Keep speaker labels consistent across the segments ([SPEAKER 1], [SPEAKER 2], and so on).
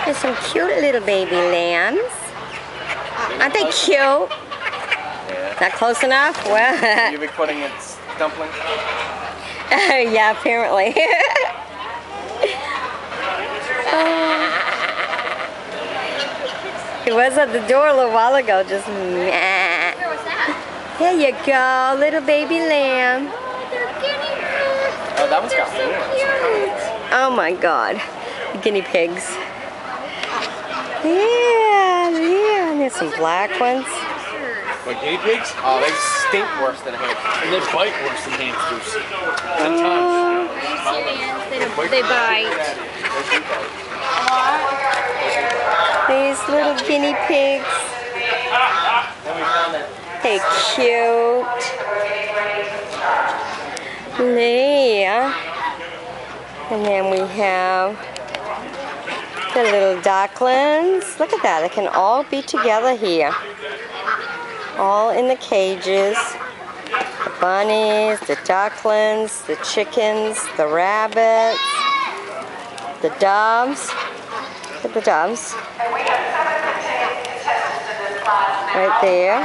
[SPEAKER 1] There's some cute little baby lambs. Aren't they cute?
[SPEAKER 2] Yeah.
[SPEAKER 1] Not close enough? Well,
[SPEAKER 2] You recording its dumpling?
[SPEAKER 1] yeah, apparently. He was at the door a little while ago, just meh.
[SPEAKER 3] Where was that?
[SPEAKER 1] There you go, little baby lamb.
[SPEAKER 2] Oh, that one's got horns.
[SPEAKER 1] Oh my God, guinea pigs. Yeah, yeah, and there's some black ones.
[SPEAKER 4] Like guinea pigs?
[SPEAKER 2] Oh, they stink worse than hamsters.
[SPEAKER 4] And they bite worse than hamsters. At
[SPEAKER 1] Oh.
[SPEAKER 4] times.
[SPEAKER 3] They bite.
[SPEAKER 1] These little guinea pigs. Hey, cute. Yeah. And then we have the little ducklings. Look at that. They can all be together here. All in the cages. The bunnies, the ducklings, the chickens, the rabbits, the doves. Look at the doves. Right there.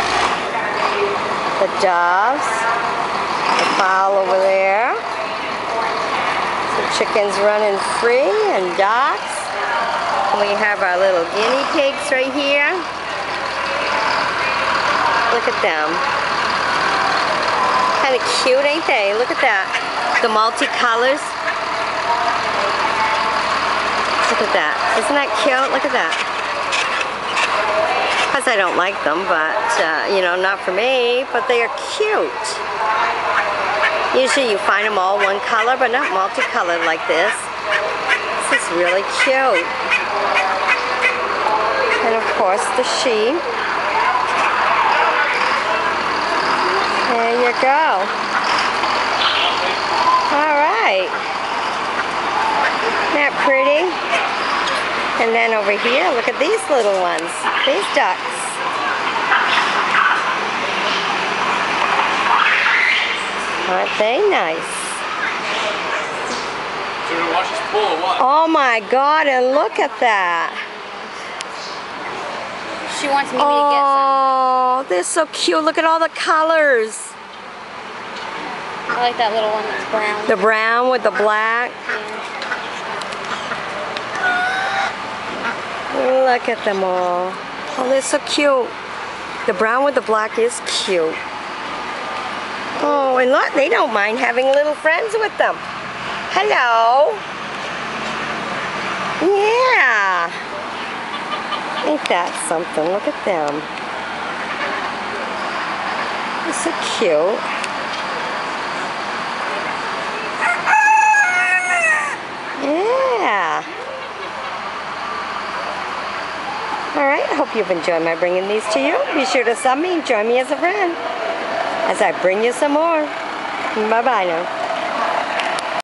[SPEAKER 1] The doves. The fowl over there. Some chickens running free and ducks. And we have our little guinea pigs right here. Look at them. Kind of cute, ain't they? Look at that. The multicolors. Look at that. Isn't that cute? Look at that. Of course I don't like them, but, you know, not for me, but they are cute. Usually you find them all one color, but not multicolored like this. This is really cute. And of course the sheep. There you go. All right. Isn't that pretty? And then over here, look at these little ones. These ducks. Aren't they nice?
[SPEAKER 4] So you're gonna watch us pull or what?
[SPEAKER 1] Oh my God, and look at that.
[SPEAKER 3] She wants me to get some.
[SPEAKER 1] Oh, they're so cute. Look at all the colors.
[SPEAKER 3] I like that little one that's brown.
[SPEAKER 1] The brown with the black. Look at them all. Oh, they're so cute. The brown with the black is cute. Oh, and look, they don't mind having little friends with them. Hello. Yeah. Ain't that something? Look at them. They're so cute. Yeah. All right, I hope you've enjoyed my bringing these to you. Be sure to sub me and join me as a friend as I bring you some more. Bye-bye now.